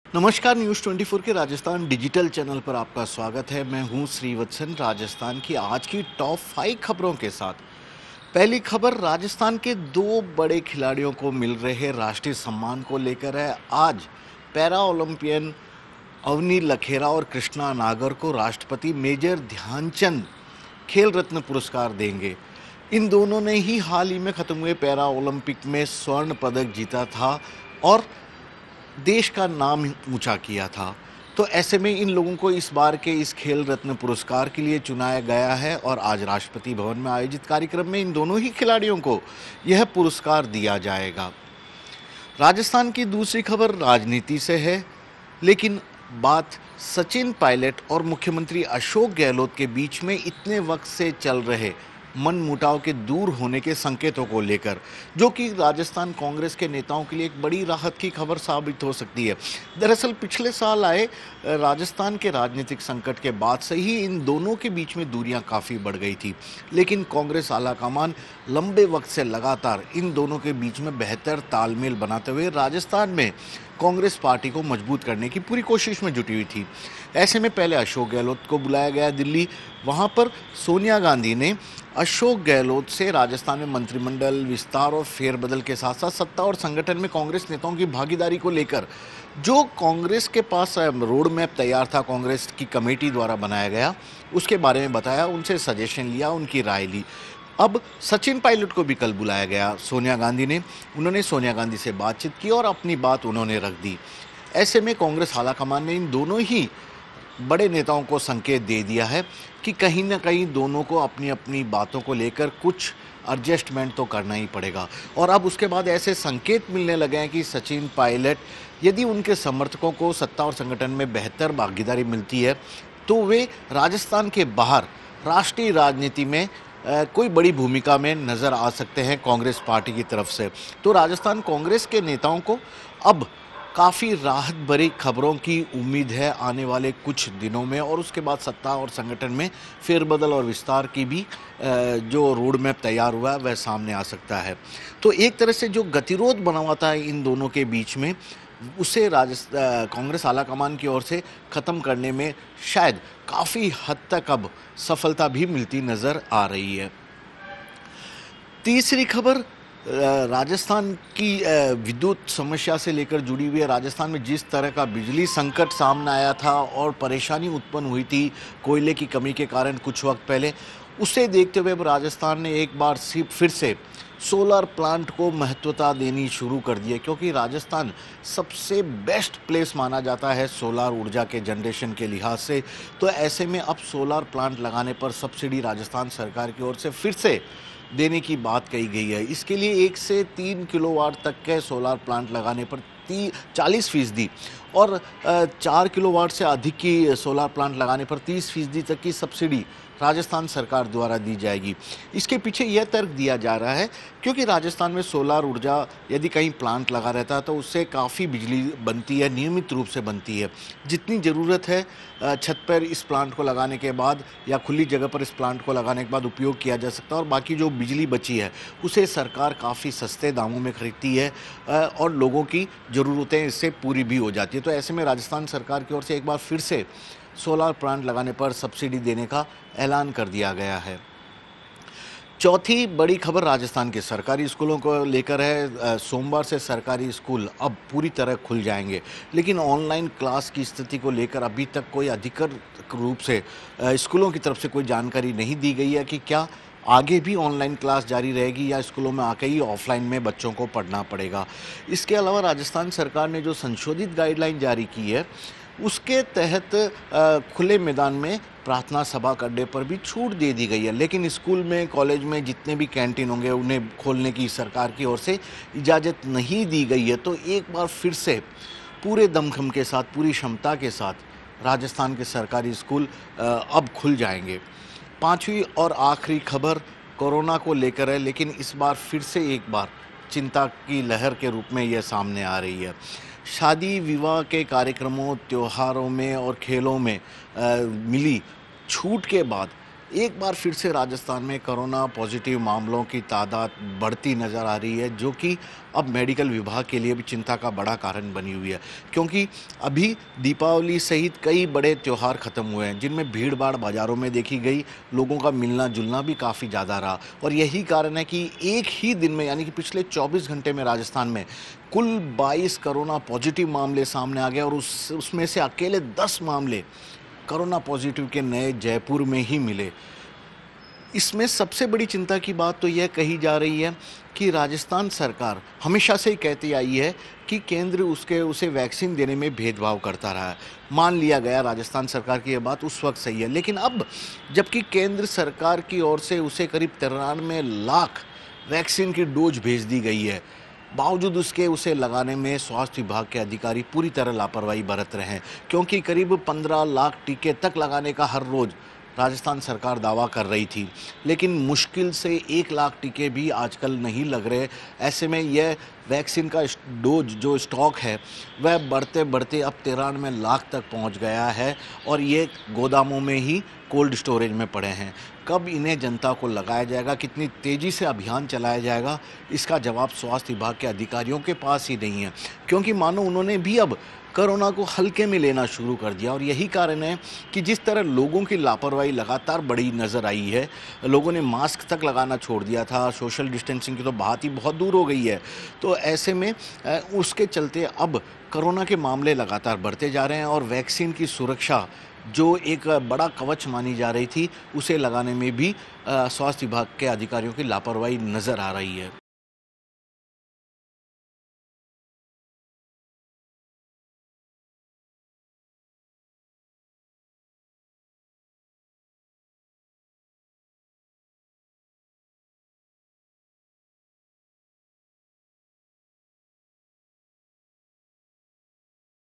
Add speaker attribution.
Speaker 1: नमस्कार, न्यूज़ 24 के Rajasthan digital channel पर आपका स्वागत है। मैं हूं श्रीवत्सन। राजस्थान की आज की टॉप 5 खबरों के साथ पहली खबर राजस्थान के दो बड़े खिलाड़ियों को मिल रहे राष्ट्रीय सम्मान को लेकर है। आज पैरा ओलंपियन अवनी लखेरा और कृष्णा नागर को राष्ट्रपति मेजर ध्यानचंद खेल रत्न पुरस्कार देंगे। इन दोनों ने ही हाल ही में खत्म हुए पैरा ओलंपिक में स्वर्ण पदक जीता था और देश का नाम ऊंचा किया था। तो ऐसे में इन लोगों को इस बार के इस खेल रत्न पुरस्कार के लिए चुनाया गया है और आज राष्ट्रपति भवन में आयोजित कार्यक्रम में इन दोनों ही खिलाड़ियों को यह पुरस्कार दिया जाएगा। राजस्थान की दूसरी खबर राजनीति से है, लेकिन बात सचिन पायलट और मुख्यमंत्री अशोक गहलोत के बीच में इतने वक्त से चल रहे मनमुटाव के दूर होने के संकेतों को लेकर, जो कि राजस्थान कांग्रेस के नेताओं के लिए एक बड़ी राहत की खबर साबित हो सकती है। दरअसल पिछले साल आए राजस्थान के राजनीतिक संकट के बाद से ही इन दोनों के बीच में दूरियां काफ़ी बढ़ गई थी, लेकिन कांग्रेस आलाकमान लंबे वक्त से लगातार इन दोनों के बीच में बेहतर तालमेल बनाते हुए राजस्थान में कांग्रेस पार्टी को मजबूत करने की पूरी कोशिश में जुटी हुई थी। ऐसे में पहले अशोक गहलोत को बुलाया गया दिल्ली। वहां पर सोनिया गांधी ने अशोक गहलोत से राजस्थान में मंत्रिमंडल विस्तार और फेरबदल के साथ साथ सत्ता और संगठन में कांग्रेस नेताओं की भागीदारी को लेकर जो कांग्रेस के पास रोड मैप तैयार था, कांग्रेस की कमेटी द्वारा बनाया गया, उसके बारे में बताया, उनसे सजेशन लिया, उनकी राय ली। अब सचिन पायलट को भी कल बुलाया गया सोनिया गांधी ने। उन्होंने सोनिया गांधी से बातचीत की और अपनी बात उन्होंने रख दी। ऐसे में कांग्रेस आलाकमान ने इन दोनों ही बड़े नेताओं को संकेत दे दिया है कि कहीं ना कहीं दोनों को अपनी अपनी बातों को लेकर कुछ एडजस्टमेंट तो करना ही पड़ेगा। और अब उसके बाद ऐसे संकेत मिलने लगे हैं कि सचिन पायलट, यदि उनके समर्थकों को सत्ता और संगठन में बेहतर भागीदारी मिलती है तो वे राजस्थान के बाहर राष्ट्रीय राजनीति में कोई बड़ी भूमिका में नज़र आ सकते हैं कांग्रेस पार्टी की तरफ से। तो राजस्थान कांग्रेस के नेताओं को अब काफ़ी राहत भरी खबरों की उम्मीद है आने वाले कुछ दिनों में, और उसके बाद सत्ता और संगठन में फेरबदल और विस्तार की भी जो रोड मैप तैयार हुआ है वह सामने आ सकता है। तो एक तरह से जो गतिरोध बना हुआ था इन दोनों के बीच में, उसे कांग्रेस आलाकमान की ओर से ख़त्म करने में शायद काफ़ी हद तक अब सफलता भी मिलती नज़र आ रही है। तीसरी खबर राजस्थान की विद्युत समस्या से लेकर जुड़ी हुई है। राजस्थान में जिस तरह का बिजली संकट सामने आया था और परेशानी उत्पन्न हुई थी कोयले की कमी के कारण कुछ वक्त पहले, उसे देखते हुए राजस्थान ने एक बार फिर से सोलर प्लांट को महत्वता देनी शुरू कर दी है, क्योंकि राजस्थान सबसे बेस्ट प्लेस माना जाता है सोलर ऊर्जा के जनरेशन के लिहाज से। तो ऐसे में अब सोलर प्लांट लगाने पर सब्सिडी राजस्थान सरकार की ओर से फिर से देने की बात कही गई है। इसके लिए 1 से 3 किलोवाट तक के सोलर प्लांट लगाने पर 40% और 4 किलोवाट से अधिक की सोलर प्लांट लगाने पर 30% तक की सब्सिडी राजस्थान सरकार द्वारा दी जाएगी। इसके पीछे यह तर्क दिया जा रहा है क्योंकि राजस्थान में सोलर ऊर्जा यदि कहीं प्लांट लगा रहता है तो उससे काफ़ी बिजली बनती है, नियमित रूप से बनती है। जितनी ज़रूरत है छत पर इस प्लांट को लगाने के बाद या खुली जगह पर इस प्लांट को लगाने के बाद उपयोग किया जा सकता है, और बाकी जो बिजली बची है उसे सरकार काफ़ी सस्ते दामों में खरीदती है और लोगों की ज़रूरतें इससे पूरी भी हो जाती है। तो ऐसे में राजस्थान सरकार की ओर से एक बार फिर से सोलर प्लांट लगाने पर सब्सिडी देने का ऐलान कर दिया गया है। चौथी बड़ी खबर राजस्थान के सरकारी स्कूलों को लेकर है। सोमवार से सरकारी स्कूल अब पूरी तरह खुल जाएंगे, लेकिन ऑनलाइन क्लास की स्थिति को लेकर अभी तक कोई अधिकृत रूप से स्कूलों की तरफ से कोई जानकारी नहीं दी गई है कि क्या आगे भी ऑनलाइन क्लास जारी रहेगी या स्कूलों में आके ही ऑफलाइन में बच्चों को पढ़ना पड़ेगा। इसके अलावा राजस्थान सरकार ने जो संशोधित गाइडलाइन जारी की है उसके तहत खुले मैदान में प्रार्थना सभा करने पर भी छूट दे दी गई है, लेकिन स्कूल में, कॉलेज में जितने भी कैंटीन होंगे उन्हें खोलने की सरकार की ओर से इजाज़त नहीं दी गई है। तो एक बार फिर से पूरे दमखम के साथ, पूरी क्षमता के साथ राजस्थान के सरकारी स्कूल अब खुल जाएंगे। पांचवी और आखिरी खबर कोरोना को लेकर है, लेकिन इस बार फिर से एक बार चिंता की लहर के रूप में यह सामने आ रही है। शादी विवाह के कार्यक्रमों, त्योहारों में और खेलों में मिली छूट के बाद एक बार फिर से राजस्थान में कोरोना पॉजिटिव मामलों की तादाद बढ़ती नज़र आ रही है, जो कि अब मेडिकल विभाग के लिए भी चिंता का बड़ा कारण बनी हुई है। क्योंकि अभी दीपावली सहित कई बड़े त्यौहार ख़त्म हुए हैं, जिनमें भीड़-भाड़ बाज़ारों में देखी गई, लोगों का मिलना-जुलना भी काफ़ी ज़्यादा रहा और यही कारण है कि एक ही दिन में यानी कि पिछले 24 घंटे में राजस्थान में कुल 22 कोरोना पॉजिटिव मामले सामने आ गए और उसमें से अकेले 10 मामले कोरोना पॉजिटिव के नए जयपुर में ही मिले। इसमें सबसे बड़ी चिंता की बात तो यह कही जा रही है कि राजस्थान सरकार हमेशा से ही कहती आई है कि केंद्र उसे वैक्सीन देने में भेदभाव करता रहा है। मान लिया गया राजस्थान सरकार की यह बात उस वक्त सही है, लेकिन अब जबकि केंद्र सरकार की ओर से उसे करीब 93 लाख वैक्सीन की डोज भेज दी गई है, बावजूद उसके उसे लगाने में स्वास्थ्य विभाग के अधिकारी पूरी तरह लापरवाही बरत रहे हैं। क्योंकि करीब 15 लाख टीके तक लगाने का हर रोज़ राजस्थान सरकार दावा कर रही थी, लेकिन मुश्किल से 1 लाख टीके भी आजकल नहीं लग रहे। ऐसे में यह वैक्सीन का डोज जो स्टॉक है वह बढ़ते बढ़ते अब 93 लाख तक पहुंच गया है और ये गोदामों में ही कोल्ड स्टोरेज में पड़े हैं। कब इन्हें जनता को लगाया जाएगा, कितनी तेज़ी से अभियान चलाया जाएगा, इसका जवाब स्वास्थ्य विभाग के अधिकारियों के पास ही नहीं है। क्योंकि मानो उन्होंने भी अब कोरोना को हल्के में लेना शुरू कर दिया और यही कारण है कि जिस तरह लोगों की लापरवाही लगातार बढ़ी नज़र आई है, लोगों ने मास्क तक लगाना छोड़ दिया था, सोशल डिस्टेंसिंग की तो बात ही बहुत दूर हो गई है। तो ऐसे में उसके चलते अब कोरोना के मामले लगातार बढ़ते जा रहे हैं और वैक्सीन की सुरक्षा जो एक बड़ा कवच मानी जा रही थी, उसे लगाने में भी स्वास्थ्य विभाग के अधिकारियों की लापरवाही नज़र आ रही है।